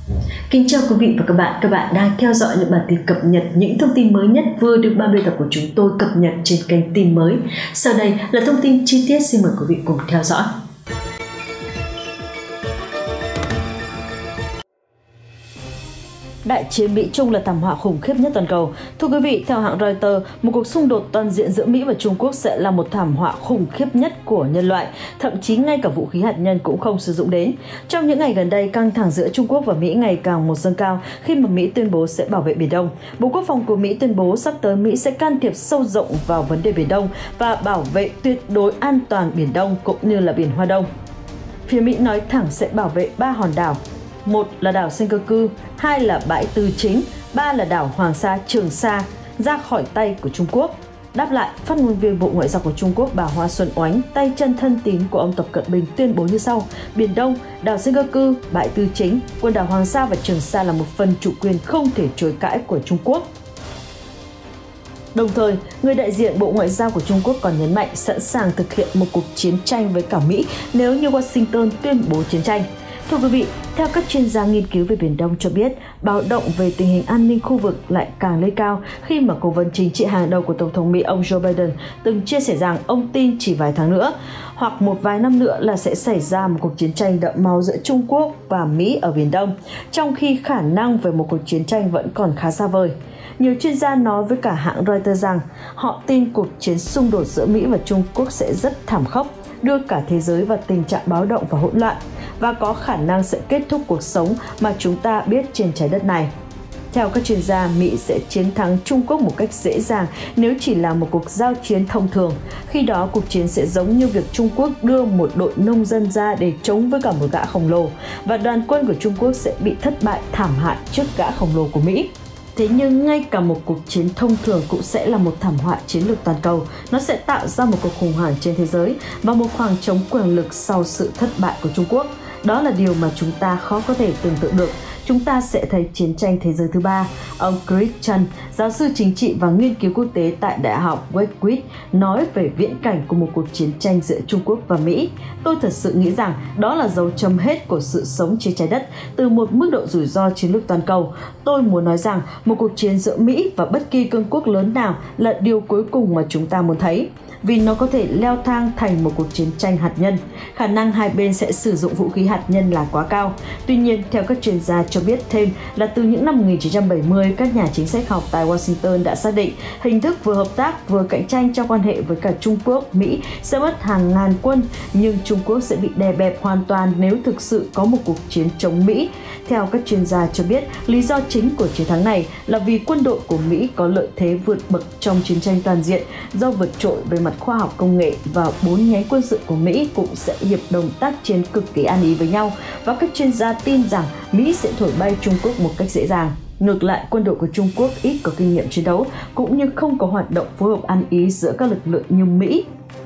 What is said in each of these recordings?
Kính chào quý vị và các bạn đang theo dõi những bản tin cập nhật những thông tin mới nhất vừa được ban biên tập của chúng tôi cập nhật trên kênh Tin Mới. Sau đây là thông tin chi tiết, xin mời quý vị cùng theo dõi. Đại chiến Mỹ-Trung là thảm họa khủng khiếp nhất toàn cầu. Thưa quý vị, theo hãng Reuters, một cuộc xung đột toàn diện giữa Mỹ và Trung Quốc sẽ là một thảm họa khủng khiếp nhất của nhân loại, thậm chí ngay cả vũ khí hạt nhân cũng không sử dụng đến. Trong những ngày gần đây, căng thẳng giữa Trung Quốc và Mỹ ngày càng một dâng cao khi mà Mỹ tuyên bố sẽ bảo vệ Biển Đông. Bộ Quốc phòng của Mỹ tuyên bố sắp tới Mỹ sẽ can thiệp sâu rộng vào vấn đề Biển Đông và bảo vệ tuyệt đối an toàn Biển Đông cũng như là Biển Hoa Đông. Phía Mỹ nói thẳng sẽ bảo vệ 3 hòn đảo. Một là đảo Senkaku, hai là bãi Tư Chính, ba là đảo Hoàng Sa, Trường Sa ra khỏi tay của Trung Quốc. Đáp lại, phát ngôn viên Bộ Ngoại giao của Trung Quốc bà Hoa Xuân Oánh, tay chân thân tín của ông Tập Cận Bình tuyên bố như sau: Biển Đông, đảo Senkaku, bãi Tư Chính, quần đảo Hoàng Sa và Trường Sa là một phần chủ quyền không thể chối cãi của Trung Quốc. Đồng thời, người đại diện Bộ Ngoại giao của Trung Quốc còn nhấn mạnh sẵn sàng thực hiện một cuộc chiến tranh với cả Mỹ nếu như Washington tuyên bố chiến tranh. Thưa quý vị, theo các chuyên gia nghiên cứu về Biển Đông cho biết, báo động về tình hình an ninh khu vực lại càng lên cao khi mà cố vấn chính trị hàng đầu của Tổng thống Mỹ ông Joe Biden từng chia sẻ rằng ông tin chỉ vài tháng nữa hoặc một vài năm nữa là sẽ xảy ra một cuộc chiến tranh đẫm máu giữa Trung Quốc và Mỹ ở Biển Đông, trong khi khả năng về một cuộc chiến tranh vẫn còn khá xa vời. Nhiều chuyên gia nói với cả hãng Reuters rằng họ tin cuộc chiến xung đột giữa Mỹ và Trung Quốc sẽ rất thảm khốc, đưa cả thế giới vào tình trạng báo động và hỗn loạn, và có khả năng sẽ kết thúc cuộc sống mà chúng ta biết trên trái đất này. Theo các chuyên gia, Mỹ sẽ chiến thắng Trung Quốc một cách dễ dàng nếu chỉ là một cuộc giao chiến thông thường. Khi đó, cuộc chiến sẽ giống như việc Trung Quốc đưa một đội nông dân ra để chống với cả một gã khổng lồ, và đoàn quân của Trung Quốc sẽ bị thất bại thảm hại trước gã khổng lồ của Mỹ. Thế nhưng ngay cả một cuộc chiến thông thường cũng sẽ là một thảm họa chiến lược toàn cầu. Nó sẽ tạo ra một cuộc khủng hoảng trên thế giới và một khoảng trống quyền lực sau sự thất bại của Trung Quốc. Đó là điều mà chúng ta khó có thể tưởng tượng được. Chúng ta sẽ thấy chiến tranh thế giới thứ ba. Ông Chris Chan, giáo sư chính trị và nghiên cứu quốc tế tại Đại học Warwick, nói về viễn cảnh của một cuộc chiến tranh giữa Trung Quốc và Mỹ. Tôi thật sự nghĩ rằng đó là dấu chấm hết của sự sống trên trái đất từ một mức độ rủi ro chiến lược toàn cầu. Tôi muốn nói rằng một cuộc chiến giữa Mỹ và bất kỳ cường quốc lớn nào là điều cuối cùng mà chúng ta muốn thấy, vì nó có thể leo thang thành một cuộc chiến tranh hạt nhân. Khả năng hai bên sẽ sử dụng vũ khí hạt nhân là quá cao. Tuy nhiên, theo các chuyên gia cho biết thêm là từ những năm 1970, các nhà chính sách học tại Washington đã xác định hình thức vừa hợp tác vừa cạnh tranh trong quan hệ với cả Trung Quốc, Mỹ sẽ mất hàng ngàn quân, nhưng Trung Quốc sẽ bị đè bẹp hoàn toàn nếu thực sự có một cuộc chiến chống Mỹ. Theo các chuyên gia cho biết, lý do chính của chiến thắng này là vì quân đội của Mỹ có lợi thế vượt bậc trong chiến tranh toàn diện do vượt trội về mặt khoa học công nghệ, và 4 nhánh quân sự của Mỹ cũng sẽ hiệp đồng tác chiến cực kỳ ăn ý với nhau, và các chuyên gia tin rằng Mỹ sẽ thổi bay Trung Quốc một cách dễ dàng. Ngược lại, quân đội của Trung Quốc ít có kinh nghiệm chiến đấu cũng như không có hoạt động phối hợp ăn ý giữa các lực lượng như Mỹ.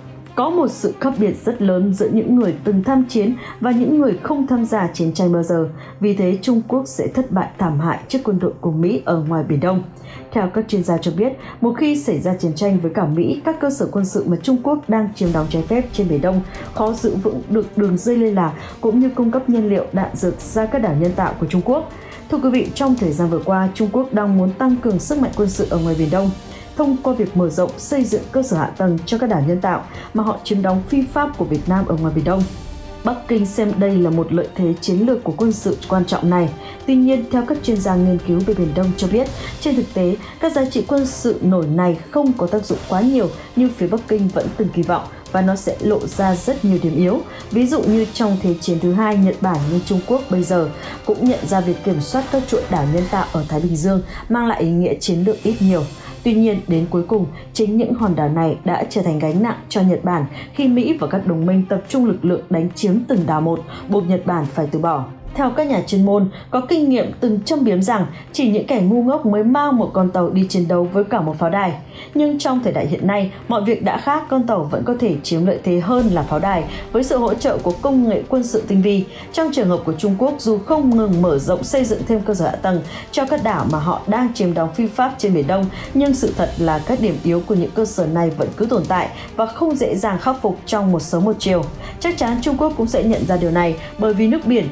Có một sự khác biệt rất lớn giữa những người từng tham chiến và những người không tham gia chiến tranh bao giờ. Vì thế, Trung Quốc sẽ thất bại thảm hại trước quân đội của Mỹ ở ngoài Biển Đông. Theo các chuyên gia cho biết, một khi xảy ra chiến tranh với cả Mỹ, các cơ sở quân sự mà Trung Quốc đang chiếm đóng trái phép trên Biển Đông khó giữ vững được đường dây liên lạc cũng như cung cấp nhiên liệu, đạn dược ra các đảo nhân tạo của Trung Quốc. Thưa quý vị, trong thời gian vừa qua, Trung Quốc đang muốn tăng cường sức mạnh quân sự ở ngoài Biển Đông thông qua việc mở rộng xây dựng cơ sở hạ tầng cho các đảo nhân tạo mà họ chiếm đóng phi pháp của Việt Nam ở ngoài Biển Đông. Bắc Kinh xem đây là một lợi thế chiến lược của quân sự quan trọng này. Tuy nhiên, theo các chuyên gia nghiên cứu về Biển Đông cho biết, trên thực tế, các giá trị quân sự nổi này không có tác dụng quá nhiều như phía Bắc Kinh vẫn từng kỳ vọng, và nó sẽ lộ ra rất nhiều điểm yếu. Ví dụ như trong Thế chiến thứ hai, Nhật Bản như Trung Quốc bây giờ cũng nhận ra việc kiểm soát các chuỗi đảo nhân tạo ở Thái Bình Dương mang lại ý nghĩa chiến lược ít nhiều. Tuy nhiên, đến cuối cùng, chính những hòn đảo này đã trở thành gánh nặng cho Nhật Bản khi Mỹ và các đồng minh tập trung lực lượng đánh chiếm từng đảo một, buộc Nhật Bản phải từ bỏ. Theo các nhà chuyên môn có kinh nghiệm từng châm biếm rằng chỉ những kẻ ngu ngốc mới mang một con tàu đi chiến đấu với cả một pháo đài. Nhưng trong thời đại hiện nay, mọi việc đã khác, con tàu vẫn có thể chiếm lợi thế hơn là pháo đài với sự hỗ trợ của công nghệ quân sự tinh vi. Trong trường hợp của Trung Quốc, dù không ngừng mở rộng xây dựng thêm cơ sở hạ tầng cho các đảo mà họ đang chiếm đóng phi pháp trên Biển Đông, nhưng sự thật là các điểm yếu của những cơ sở này vẫn cứ tồn tại và không dễ dàng khắc phục trong một sớm một chiều. Chắc chắn Trung Quốc cũng sẽ nhận ra điều này, bởi vì nước biển rồi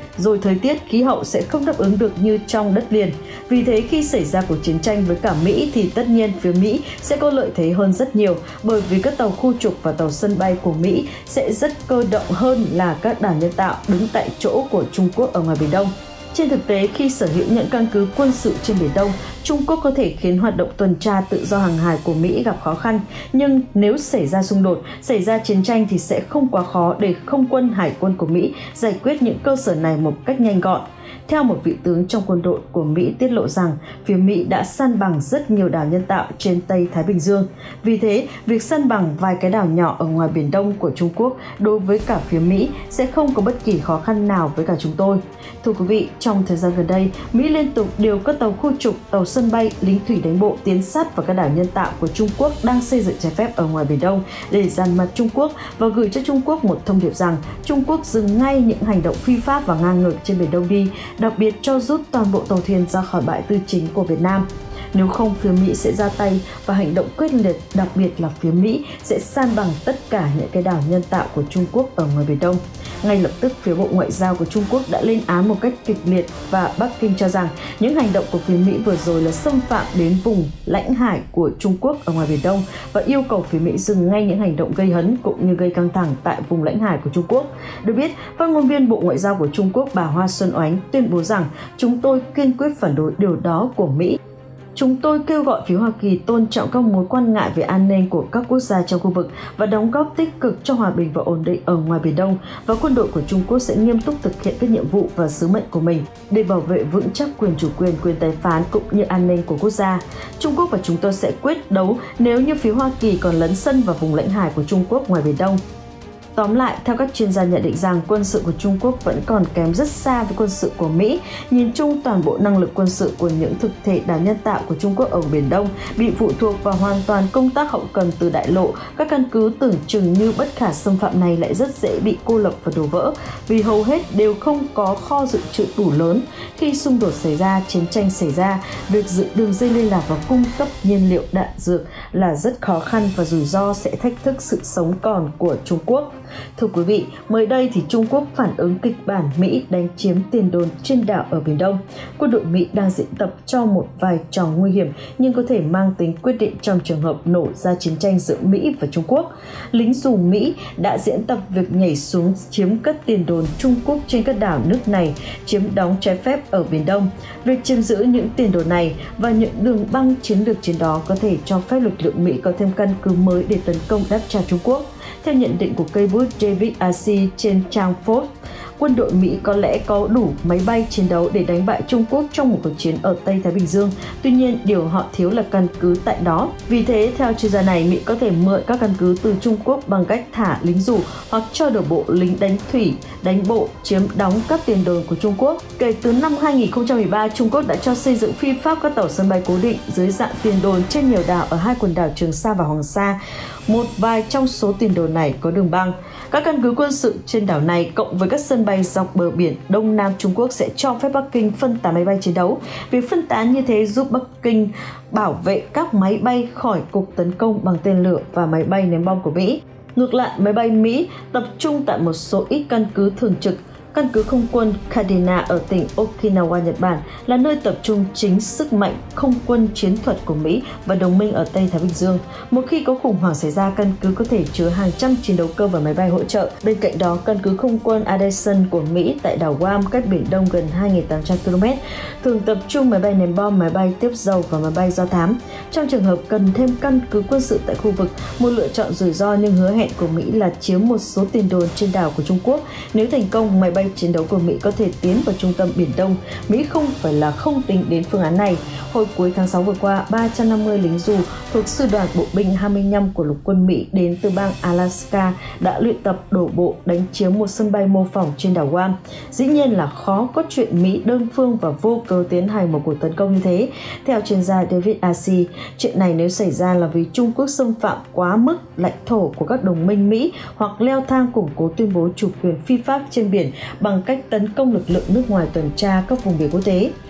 thời tiết, khí hậu sẽ không đáp ứng được như trong đất liền. Vì thế khi xảy ra cuộc chiến tranh với cả Mỹ thì tất nhiên phía Mỹ sẽ có lợi thế hơn rất nhiều, bởi vì các tàu khu trục và tàu sân bay của Mỹ sẽ rất cơ động hơn là các đảo nhân tạo đứng tại chỗ của Trung Quốc ở ngoài Biển Đông. Trên thực tế, khi sở hữu những căn cứ quân sự trên Biển Đông, Trung Quốc có thể khiến hoạt động tuần tra tự do hàng hải của Mỹ gặp khó khăn. Nhưng nếu xảy ra xung đột, xảy ra chiến tranh thì sẽ không quá khó để không quân, hải quân của Mỹ giải quyết những cơ sở này một cách nhanh gọn. Theo một vị tướng trong quân đội của Mỹ tiết lộ rằng, phía Mỹ đã săn bằng rất nhiều đảo nhân tạo trên Tây Thái Bình Dương. Vì thế, việc săn bằng vài cái đảo nhỏ ở ngoài Biển Đông của Trung Quốc đối với cả phía Mỹ sẽ không có bất kỳ khó khăn nào với cả chúng tôi. Thưa quý vị, trong thời gian gần đây, Mỹ liên tục điều các tàu khu trục, tàu sân bay, lính thủy đánh bộ tiến sát vào các đảo nhân tạo của Trung Quốc đang xây dựng trái phép ở ngoài Biển Đông để dằn mặt Trung Quốc và gửi cho Trung Quốc một thông điệp rằng Trung Quốc dừng ngay những hành động phi pháp và ngang ngược trên Biển Đông đi, đặc biệt cho rút toàn bộ tàu thuyền ra khỏi bãi tư chính của Việt Nam. Nếu không, phía Mỹ sẽ ra tay và hành động quyết liệt, đặc biệt là phía Mỹ sẽ san bằng tất cả những cái đảo nhân tạo của Trung Quốc ở ngoài Biển Đông. Ngay lập tức, phía Bộ Ngoại giao của Trung Quốc đã lên án một cách kịch liệt và Bắc Kinh cho rằng những hành động của phía Mỹ vừa rồi là xâm phạm đến vùng lãnh hải của Trung Quốc ở ngoài Biển Đông và yêu cầu phía Mỹ dừng ngay những hành động gây hấn cũng như gây căng thẳng tại vùng lãnh hải của Trung Quốc. Được biết, phát ngôn viên Bộ Ngoại giao của Trung Quốc bà Hoa Xuân Oánh tuyên bố rằng chúng tôi kiên quyết phản đối điều đó của Mỹ. Chúng tôi kêu gọi phía Hoa Kỳ tôn trọng các mối quan ngại về an ninh của các quốc gia trong khu vực và đóng góp tích cực cho hòa bình và ổn định ở ngoài Biển Đông, và quân đội của Trung Quốc sẽ nghiêm túc thực hiện các nhiệm vụ và sứ mệnh của mình để bảo vệ vững chắc quyền chủ quyền, quyền tài phán cũng như an ninh của quốc gia. Trung Quốc và chúng tôi sẽ quyết đấu nếu như phía Hoa Kỳ còn lấn sân vào vùng lãnh hải của Trung Quốc ngoài Biển Đông. Tóm lại, theo các chuyên gia nhận định rằng quân sự của Trung Quốc vẫn còn kém rất xa với quân sự của Mỹ. Nhìn chung, toàn bộ năng lực quân sự của những thực thể đảo nhân tạo của Trung Quốc ở Biển Đông bị phụ thuộc vào hoàn toàn công tác hậu cần từ đại lộ. Các căn cứ tưởng chừng như bất khả xâm phạm này lại rất dễ bị cô lập và đổ vỡ, vì hầu hết đều không có kho dự trữ đủ lớn. Khi xung đột xảy ra, chiến tranh xảy ra, việc dựng đường dây liên lạc và cung cấp nhiên liệu đạn dược là rất khó khăn và rủi ro sẽ thách thức sự sống còn của Trung Quốc. Thưa quý vị, mới đây thì Trung Quốc phản ứng kịch bản Mỹ đánh chiếm tiền đồn trên đảo ở Biển Đông. Quân đội Mỹ đang diễn tập cho một vai trò nguy hiểm nhưng có thể mang tính quyết định trong trường hợp nổ ra chiến tranh giữa Mỹ và Trung Quốc. Lính dù Mỹ đã diễn tập việc nhảy xuống chiếm các tiền đồn Trung Quốc trên các đảo nước này chiếm đóng trái phép ở Biển Đông. Việc chiếm giữ những tiền đồn này và những đường băng chiến lược trên đó có thể cho phép lực lượng Mỹ có thêm căn cứ mới để tấn công đáp trả Trung Quốc. Theo nhận định của cây bút David Arcee trên trang Forbes, quân đội Mỹ có lẽ có đủ máy bay chiến đấu để đánh bại Trung Quốc trong một cuộc chiến ở Tây Thái Bình Dương. Tuy nhiên, điều họ thiếu là căn cứ tại đó. Vì thế, theo chuyên gia này, Mỹ có thể mượn các căn cứ từ Trung Quốc bằng cách thả lính dù hoặc cho đổ bộ lính đánh thủy, đánh bộ chiếm đóng các tiền đồn của Trung Quốc. Kể từ năm 2013, Trung Quốc đã cho xây dựng phi pháp các tàu sân bay cố định dưới dạng tiền đồn trên nhiều đảo ở hai quần đảo Trường Sa và Hoàng Sa. Một vài trong số tiền đồn này có đường băng. Các căn cứ quân sự trên đảo này cộng với các sân bay dọc bờ biển Đông Nam Trung Quốc sẽ cho phép Bắc Kinh phân tán máy bay chiến đấu. Việc phân tán như thế giúp Bắc Kinh bảo vệ các máy bay khỏi cuộc tấn công bằng tên lửa và máy bay ném bom của Mỹ. Ngược lại, máy bay Mỹ tập trung tại một số ít căn cứ thường trực. Căn cứ không quân Kadena ở tỉnh Okinawa, Nhật Bản là nơi tập trung chính sức mạnh không quân chiến thuật của Mỹ và đồng minh ở Tây Thái Bình Dương. Một khi có khủng hoảng xảy ra, căn cứ có thể chứa hàng trăm chiến đấu cơ và máy bay hỗ trợ. Bên cạnh đó, căn cứ không quân Adelson của Mỹ tại đảo Guam cách Biển Đông gần 2.800 km thường tập trung máy bay ném bom, máy bay tiếp dầu và máy bay do thám. Trong trường hợp cần thêm căn cứ quân sự tại khu vực, một lựa chọn rủi ro nhưng hứa hẹn của Mỹ là chiếm một số tiền đồn trên đảo của Trung Quốc. Nếu thành công, máy bay chiến đấu của Mỹ có thể tiến vào trung tâm Biển Đông. Mỹ không phải là không tính đến phương án này. Hồi cuối tháng 6 vừa qua, 350 lính dù thuộc Sư đoàn Bộ binh 25 của Lục quân Mỹ đến từ bang Alaska đã luyện tập đổ bộ đánh chiếm một sân bay mô phỏng trên đảo Guam. Dĩ nhiên là khó có chuyện Mỹ đơn phương và vô cớ tiến hành một cuộc tấn công như thế. Theo chuyên gia David Arcee, chuyện này nếu xảy ra là vì Trung Quốc xâm phạm quá mức lãnh thổ của các đồng minh Mỹ hoặc leo thang củng cố tuyên bố chủ quyền phi pháp trên biển bằng cách tấn công lực lượng nước ngoài tuần tra các vùng biển quốc tế.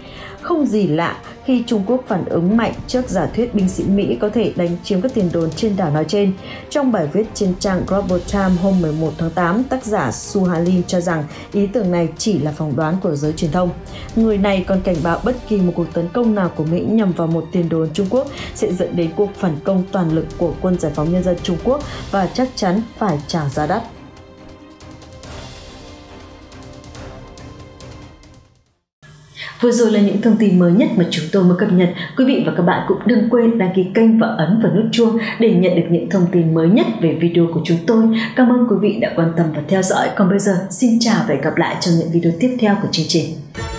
Không gì lạ khi Trung Quốc phản ứng mạnh trước giả thuyết binh sĩ Mỹ có thể đánh chiếm các tiền đồn trên đảo nói trên. Trong bài viết trên trang Global Times hôm 11 tháng 8, tác giả Su Halin cho rằng ý tưởng này chỉ là phỏng đoán của giới truyền thông. Người này còn cảnh báo bất kỳ một cuộc tấn công nào của Mỹ nhằm vào một tiền đồn Trung Quốc sẽ dẫn đến cuộc phản công toàn lực của Quân Giải phóng Nhân dân Trung Quốc và chắc chắn phải trả giá đắt. Vừa rồi là những thông tin mới nhất mà chúng tôi mới cập nhật. Quý vị và các bạn cũng đừng quên đăng ký kênh và ấn vào nút chuông để nhận được những thông tin mới nhất về video của chúng tôi. Cảm ơn quý vị đã quan tâm và theo dõi. Còn bây giờ, xin chào và hẹn gặp lại trong những video tiếp theo của chương trình.